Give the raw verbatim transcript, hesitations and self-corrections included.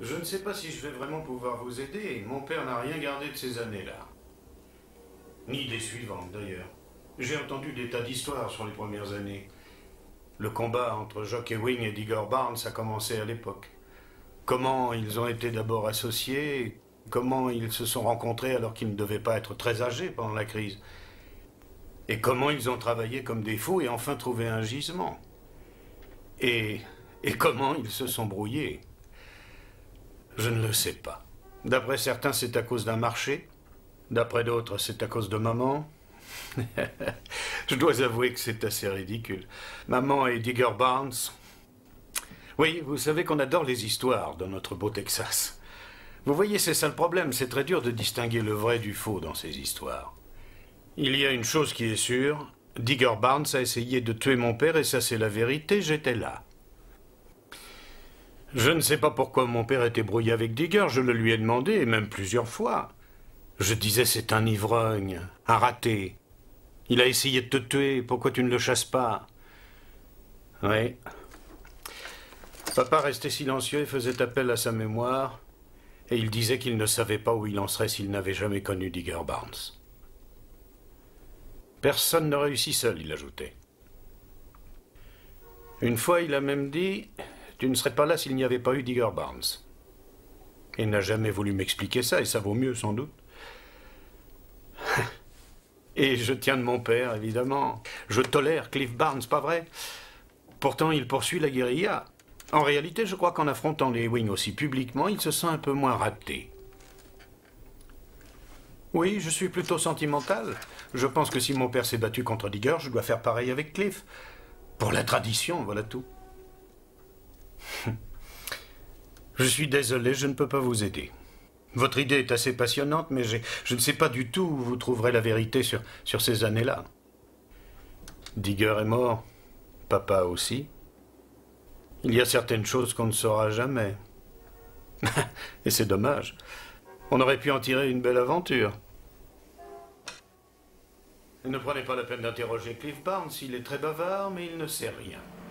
Je ne sais pas si je vais vraiment pouvoir vous aider. Mon père n'a rien gardé de ces années-là. Ni des suivantes, d'ailleurs. J'ai entendu des tas d'histoires sur les premières années. Le combat entre Jock Ewing et Digger Barnes a commencé à l'époque. Comment ils ont été d'abord associés, comment ils se sont rencontrés alors qu'ils ne devaient pas être très âgés pendant la crise. Et comment ils ont travaillé comme des fous et enfin trouvé un gisement. Et, et comment ils se sont brouillés. Je ne le sais pas. D'après certains, c'est à cause d'un marché. D'après d'autres, c'est à cause de maman. Je dois avouer que c'est assez ridicule. Maman et Digger Barnes. Oui, vous savez qu'on adore les histoires dans notre beau Texas. Vous voyez, c'est ça le problème. C'est très dur de distinguer le vrai du faux dans ces histoires. Il y a une chose qui est sûre. Digger Barnes a essayé de tuer mon père et ça c'est la vérité, j'étais là. Je ne sais pas pourquoi mon père était brouillé avec Digger, je le lui ai demandé, et même plusieurs fois. Je disais c'est un ivrogne, un raté. Il a essayé de te tuer, pourquoi tu ne le chasses pas? Oui. Papa restait silencieux et faisait appel à sa mémoire, et il disait qu'il ne savait pas où il en serait s'il n'avait jamais connu Digger Barnes. Personne ne réussit seul, il ajoutait. Une fois, il a même dit « Tu ne serais pas là s'il n'y avait pas eu Digger Barnes ». Il n'a jamais voulu m'expliquer ça, et ça vaut mieux, sans doute. Et je tiens de mon père, évidemment. Je tolère Cliff Barnes, pas vrai? Pourtant, il poursuit la guérilla. En réalité, je crois qu'en affrontant les Ewing aussi publiquement, il se sent un peu moins raté. Oui, je suis plutôt sentimental. Je pense que si mon père s'est battu contre Digger, je dois faire pareil avec Cliff. Pour la tradition, voilà tout. Je suis désolé, je ne peux pas vous aider. Votre idée est assez passionnante, mais je ne sais pas du tout où vous trouverez la vérité sur, sur ces années-là. Digger est mort, papa aussi. Il y a certaines choses qu'on ne saura jamais. Et c'est dommage. On aurait pu en tirer une belle aventure. Ne prenez pas la peine d'interroger Cliff Barnes, il est très bavard, mais il ne sait rien.